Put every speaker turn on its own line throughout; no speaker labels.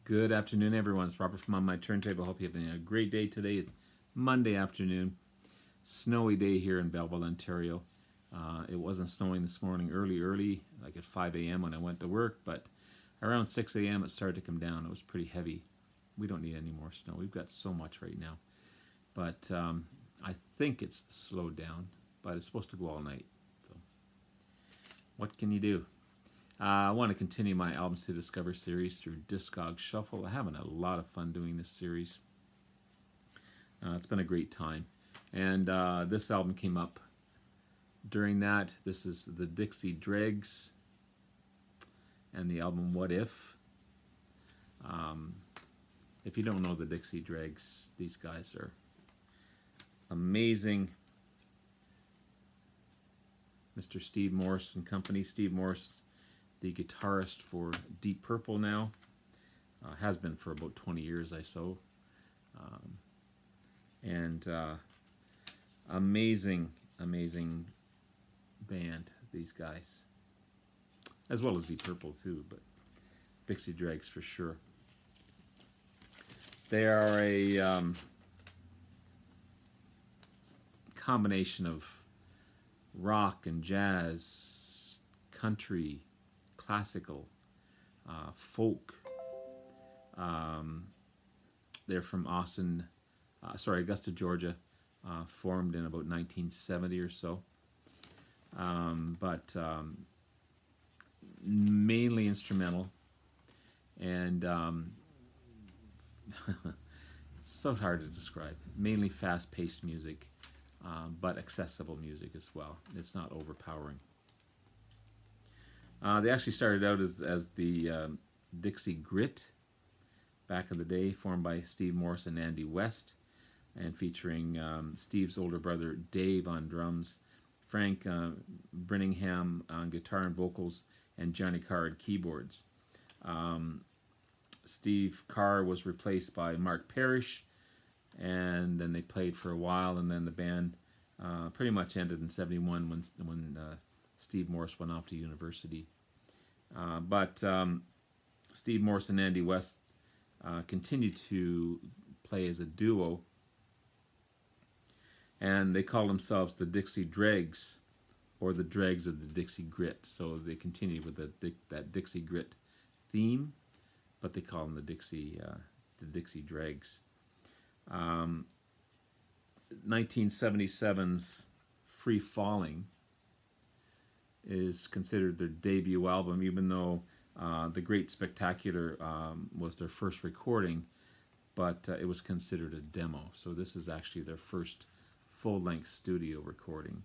Good afternoon, everyone. It's Robert from On My Turntable. Hope you're having a great day today. Monday afternoon. Snowy day here in Belleville, Ontario. It wasn't snowing this morning early, like at 5 a.m. when I went to work, but around 6 a.m. it started to come down. It was pretty heavy. We don't need any more snow. We've got so much right now. But I think it's slowed down, but it's supposed to go all night. So what can you do? I want to continue my Albums to Discover series through Discog Shuffle. I'm having a lot of fun doing this series. It's been a great time. And this album came up during that. This is the Dixie Dregs and the album What If. If you don't know the Dixie Dregs, these guys are amazing. Mr. Steve Morse and company. Steve Morse, the guitarist for Deep Purple now, has been for about 20 years or so. Amazing band, these guys. As well as Deep Purple too, but Dixie Dregs for sure. They are a combination of rock and jazz, country, classical, folk. They're from Augusta, Georgia, formed in about 1970 or so. But mainly instrumental, and it's so hard to describe. Mainly fast-paced music, but accessible music as well. It's not overpowering. They actually started out as the Dixie Grit back in the day, formed by Steve Morse and Andy West, and featuring Steve's older brother Dave on drums, Frank Brinningham on guitar and vocals, and Johnny Carr on keyboards. Steve Carr was replaced by Mark Parrish, and then they played for a while, and then the band pretty much ended in '71 when Steve Morse went off to university. But Steve Morse and Andy West continued to play as a duo, and they call themselves the Dixie Dregs, or the Dregs of the Dixie Grit. So they continue with that Dixie Grit theme, but they call them the Dixie Dregs. 1977's Free Falling is considered their debut album, even though The Great Spectacular was their first recording, but it was considered a demo. So this is actually their first full-length studio recording.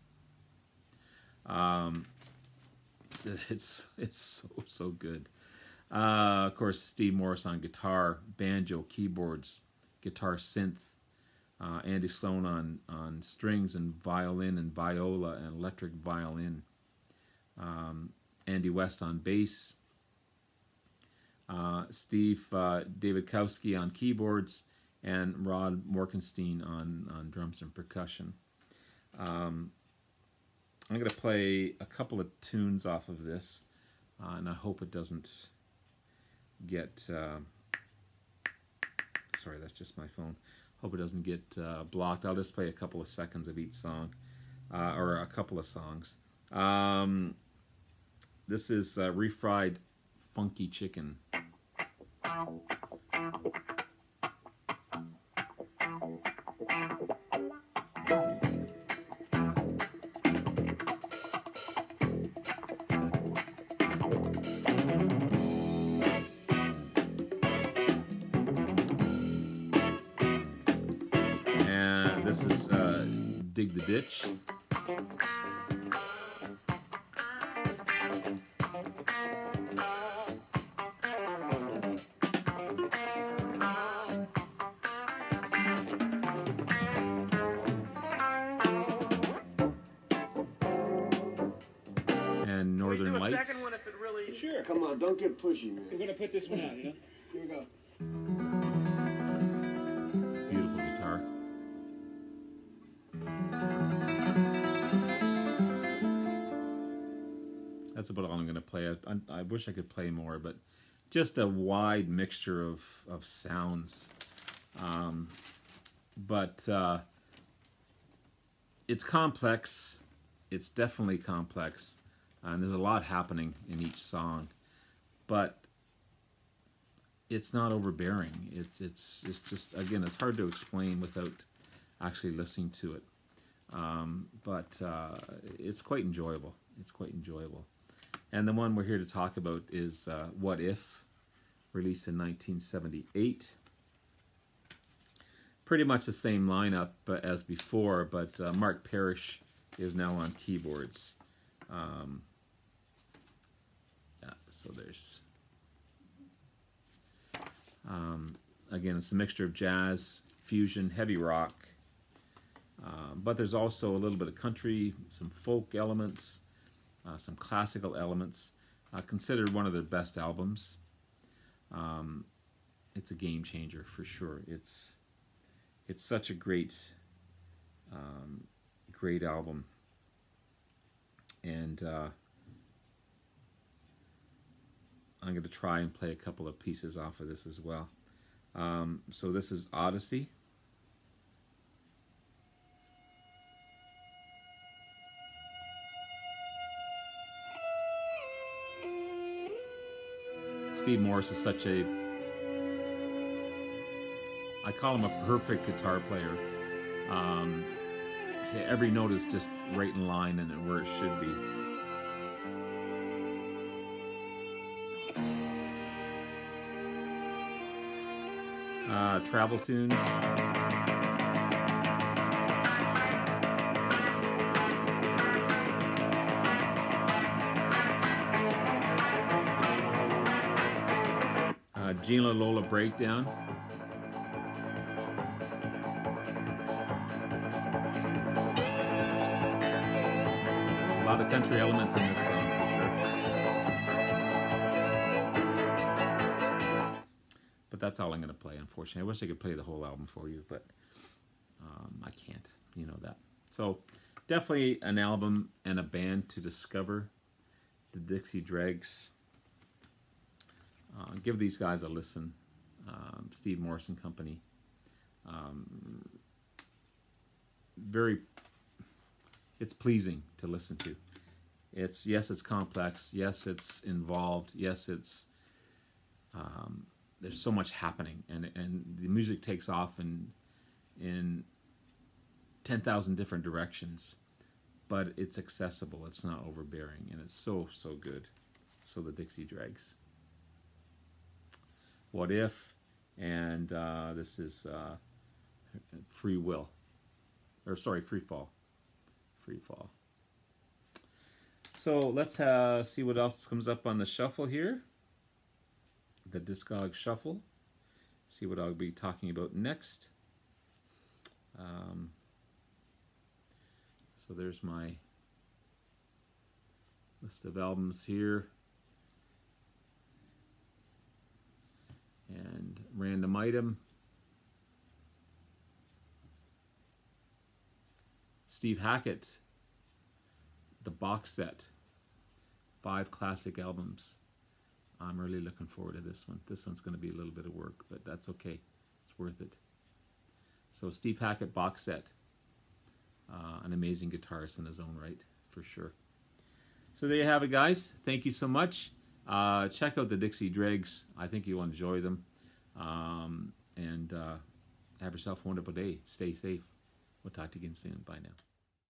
It's so good. Of course, Steve Morse on guitar, banjo, keyboards, guitar synth. Andy Sloan on strings and violin and viola and electric violin. Andy West on bass. Steve Davidkowski on keyboards, and Rod Morkenstein on drums and percussion. I'm going to play a couple of tunes off of this, and I hope it doesn't get... sorry, that's just my phone. Hope it doesn't get blocked. I'll just play a couple of seconds of each song, or a couple of songs. This is Refried Funky Chicken. And this is Dig the Ditch. And Northern Lights.
Second one if it really...
Sure. Come on, don't get pushy, man.
We're going to put this one out, you know? Here we go.
Beautiful guitar. That's about all I'm going to play. I wish I could play more, but just a wide mixture of sounds. But it's complex. It's definitely complex. And there's a lot happening in each song. But it's not overbearing. It's just, again, it's hard to explain without actually listening to it. But it's quite enjoyable. It's quite enjoyable. And the one we're here to talk about is What If, released in 1978. Pretty much the same lineup as before, but Mark Parrish is now on keyboards. Yeah, so there's... again, it's a mixture of jazz, fusion, heavy rock, but there's also a little bit of country, some folk elements, some classical elements. Considered one of their best albums. It's a game changer for sure. It's such a great great album, and I'm going to try and play a couple of pieces off of this as well. So this is Odyssey. Steve Morse is such a, I call him a perfect guitar player. Every note is just right in line and where it should be. Travel tunes. Gina Lola Breakdown. A lot of country elements in this song for sure. But that's all I'm going to play, unfortunately. I wish I could play the whole album for you, but I can't. You know that. So definitely an album and a band to discover. The Dixie Dregs. Give these guys a listen. Steve Morse and Company. It's pleasing to listen to. Yes, it's complex. Yes, it's involved. Yes, it's there's so much happening, and the music takes off in 10,000 different directions, but it's accessible. It's not overbearing, and it's so good. So the Dixie Dregs. What If, and this is Free Will, or sorry, Free Fall. Free Fall. So let's see what else comes up on the shuffle here. The Discog Shuffle. See what I'll be talking about next. So there's my list of albums here. And random item. Steve Hackett, the box set, 5 classic albums. I'm really looking forward to this one. This one's going to be a little bit of work, but that's okay. It's worth it. So Steve Hackett box set, an amazing guitarist in his own right, for sure. So there you have it, guys. Thank you so much. Check out the Dixie Dregs. I think you'll enjoy them. And have yourself a wonderful day. Stay safe. We'll talk to you again soon. Bye now.